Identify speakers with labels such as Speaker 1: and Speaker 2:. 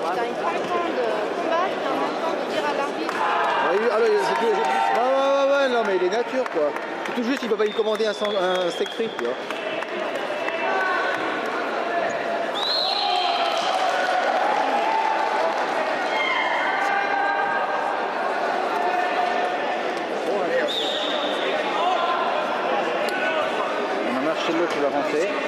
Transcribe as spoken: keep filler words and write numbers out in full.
Speaker 1: T'as une temps de combattre et en même temps de dire à l'arbitre.
Speaker 2: Oui, alors, c'est tout. Ouais, ouais, ouais, ouais, non, mais il est nature, quoi. C'est tout juste, il peut pas y commander un, sang- un steak frites, tu vois. Bon, allez, hop. On a marché l'autre qui va rentrer.